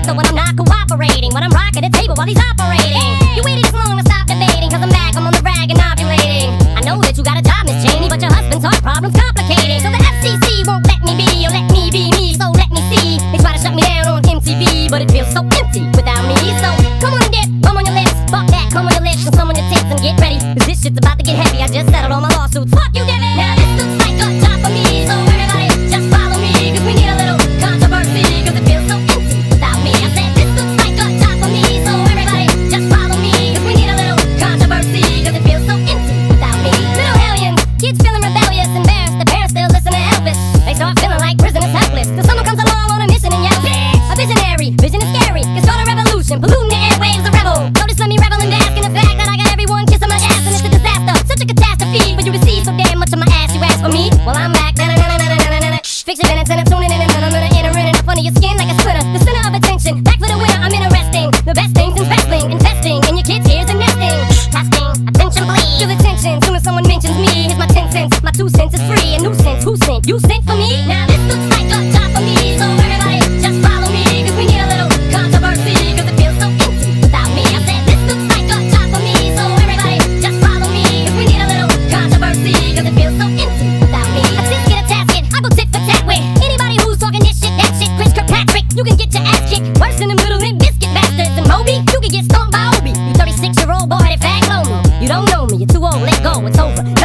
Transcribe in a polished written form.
So when I'm not cooperating, when I'm rocking the table while he's operating, you waited this long to stop debating, cause I'm back, I'm on the rag and ovulating. I know that you got a job, Miss Cheney, but your husband's heart problem's complicating. So the FCC won't let me be, or let me be me, so let me see. They try to shut me down on MTV, but it feels so empty without me. So come on and dip, come on your lips, fuck that, come on your lips, and come on your tits and get ready, cause this shit's about to get heavy. I just settled all my lawsuits, fuck you, Devin. Now this looks like a job for me, so everybody just follow me, cause we need a little controversy, cause it feels so empty without me. I said this looks like a job for me, so everybody just follow me, cause we need a little controversy, cause it feels so empty without me. Little hellions, kids feeling rebellious, embarrassed, the parents still listen to Elvis. They start feeling like prisoners helpless, till someone comes along on a mission and yells, a visionary, vision is scary, can start a revolution, polluting the airwaves, a rebel. So just let me revel and bask in the fact that I got everyone kissing my ass, and it's a disaster, such a catastrophe, but you receive so damn much of my ass, you ask for me, well I'm back, fix your minutes and I'm tuning in, and I'm gonna enter in and up under your skin like a splinter, the center of attention, back for the winner, I'm interesting, the best things in wrestling, investing in your kids' ears and nesting, testing, attention please, feel attention, soon as someone mentions me, here's my 10 cents, my 2 cents is free, a nuisance, who sent, you sent for me, now this looks like a job for me, so everybody just follow me, cause we need a little controversy, cause it feels so empty without me. I said this looks like a job for me, so everybody just follow me, cause we need a little controversy, cause it feels so empty without me. I just get a tasket, I go tit for tat with anybody who's talking this shit, that shit, Chris Kirkpatrick, you can get your ass kicked, worse than the Middle and Biscuit bastards, and Moby, you can get stomped by Obi, you 36-year-old boy that fag low me, you don't know me, you're too old, let go, it's over.